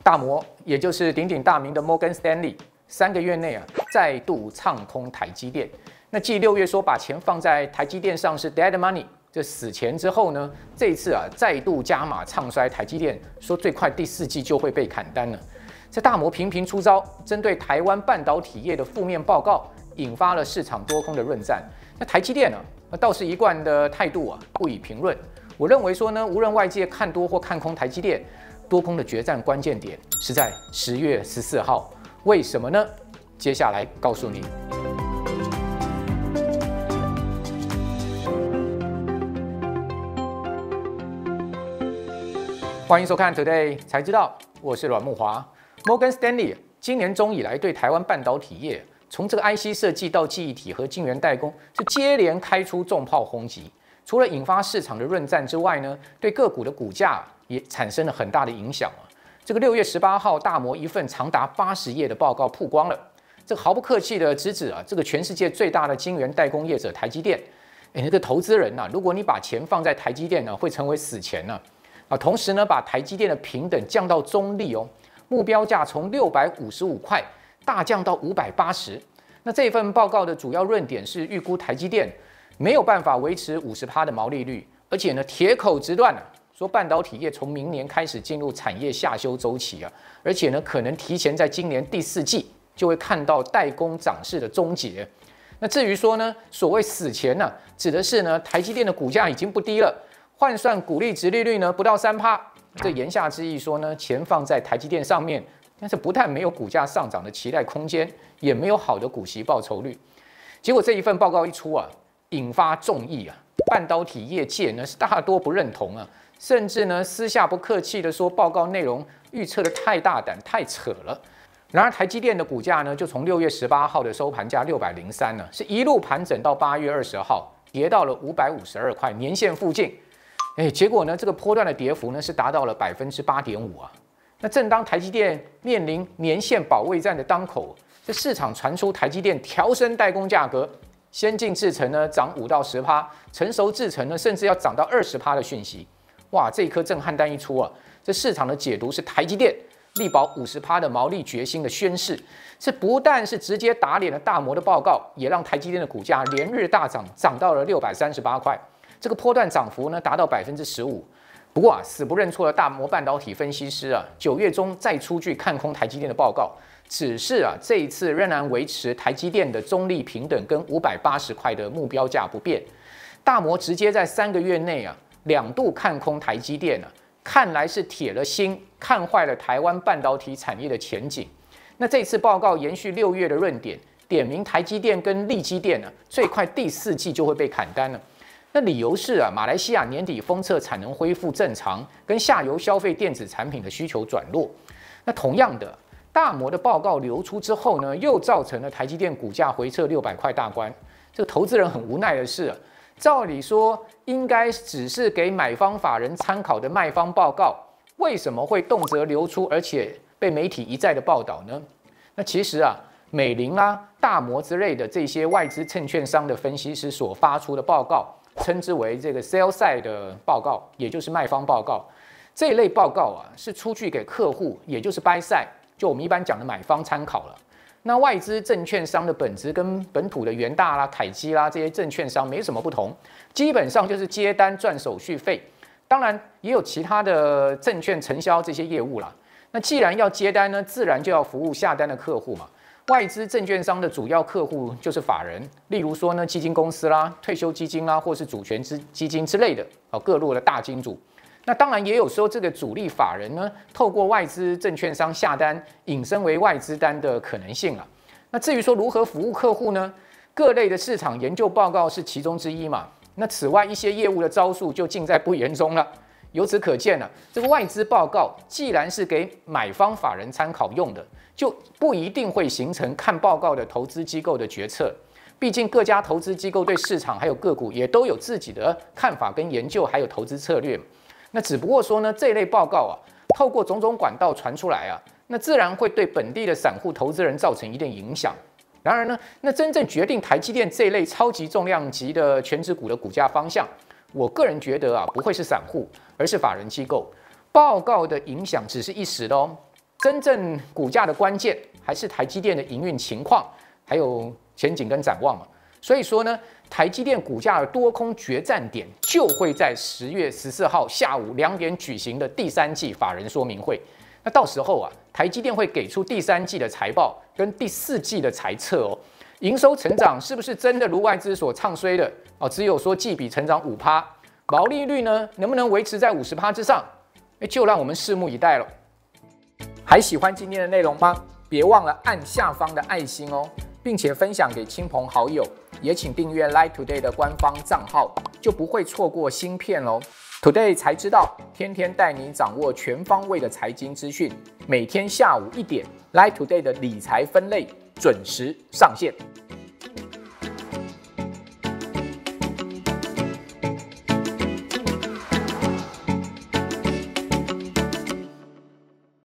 大摩，也就是鼎鼎大名的 Morgan Stanley， 3个月内再度唱空台积电。那继6月说把钱放在台积电上是 dead money， 这死钱之后呢，这一次再度加码唱衰台积电，说最快第4季就会被砍单了。这大摩频频出招，针对台湾半导体业的负面报告，引发了市场多空的论战。那台积电倒是一贯的态度不予评论。我认为说呢，无论外界看多或看空台积电，多空的决战关键点是在10月14号。为什么呢？接下来告诉你。欢迎收看 Today 才知道，我是阮慕骅。Morgan Stanley 今年中以来对台湾半导体业，从这个 IC 设计到记忆体和晶圆代工，是接连开出重炮轰击。除了引发市场的论战之外呢，对个股的股价也产生了很大的影响。这个6月18号，大摩一份长达80页的报告曝光了，这个毫不客气的直指这个全世界最大的晶圆代工业者台积电。那个投资人如果你把钱放在台积电会成为死钱同时呢，把台积电的评等降到中立目标价从655块大降到580。那这份报告的主要论点是预估台积电没有办法维持50%的毛利率，而且呢铁口直断说半导体业从明年开始进入产业下修周期而且呢可能提前在今年第4季就会看到代工涨势的终结。那至于说呢，所谓死钱指的是呢台积电的股价已经不低了，换算股利殖利率呢不到3%，这言下之意说呢，钱放在台积电上面，但是不但没有股价上涨的期待空间，也没有好的股息报酬率。结果这一份报告一出引发众议半导体业界呢是大多不认同甚至呢私下不客气的说报告内容预测的太大胆太扯了。然而台积电的股价呢就从6月18号的收盘价603是一路盘整到8月20号，跌到了552块年线附近。结果呢这个波段的跌幅呢是达到了8.5%那正当台积电面临年线保卫战的当口，这市场传出台积电调升代工价格，先进制程呢涨5到10%，成熟制程呢甚至要涨到20%的讯息。哇，这一颗震撼弹一出这市场的解读是台积电力保50%的毛利决心的宣示。这不但是直接打脸了大摩的报告，也让台积电的股价连日大涨，涨到了638块。这个波段涨幅呢达到15%。不过死不认错的大摩半导体分析师9月中再出具看空台积电的报告，只是这一次仍然维持台积电的中立平等跟580块的目标价不变。大摩直接在3个月内2度看空台积电看来是铁了心，看坏了台湾半导体产业的前景。那这次报告延续6月的论点，点名台积电跟力积电最快第4季就会被砍单了。那理由是马来西亚年底封测产能恢复正常，跟下游消费电子产品的需求转弱。那同样的，大摩的报告流出之后呢，又造成了台积电股价回撤600块大关。这个投资人很无奈的是照理说应该只是给买方法人参考的卖方报告，为什么会动辄流出，而且被媒体一再的报道呢？那其实美林大摩之类的这些外资证券商的分析师所发出的报告，称之为这个 sell side 的报告，也就是卖方报告。这一类报告是出具给客户，也就是 buy side， 就我们一般讲的买方参考了。那外资证券商的本质跟本土的元大凯基这些证券商没什么不同，基本上就是接单赚手续费。当然也有其他的证券承销这些业务啦。那既然要接单呢，自然就要服务下单的客户嘛。外资证券商的主要客户就是法人，例如说呢基金公司退休基金或是主权基金之类的各路的大金主。那当然也有说这个主力法人呢，透过外资证券商下单，引申为外资单的可能性。那至于说如何服务客户呢？各类的市场研究报告是其中之一嘛。那此外一些业务的招数就尽在不言中了。由此可见这个外资报告既然是给买方法人参考用的，就不一定会形成看报告的投资机构的决策。毕竟各家投资机构对市场还有个股也都有自己的看法跟研究，还有投资策略。那只不过说呢，这一类报告透过种种管道传出来那自然会对本地的散户投资人造成一定影响。然而呢，那真正决定台积电这一类超级重量级的全指股的股价方向，我个人觉得不会是散户，而是法人机构。报告的影响只是一时的真正股价的关键还是台积电的营运情况，还有前景跟展望嘛。所以说呢，台积电股价的多空决战点就会在10月14号下午2点举行的第3季法人说明会。那到时候啊，台积电会给出第3季的财报跟第4季的财测哦。营收成长是不是真的如外资所唱衰的哦？只有说季比成长5%，毛利率呢能不能维持在50%之上？就让我们拭目以待了。还喜欢今天的内容吗？别忘了按下方的爱心哦，并且分享给亲朋好友，也请订阅 Line Today 的官方账号，就不会错过新片喽。Today 才知道，天天带你掌握全方位的财经资讯，每天下午1点 Line Today 的理财分类准时上线。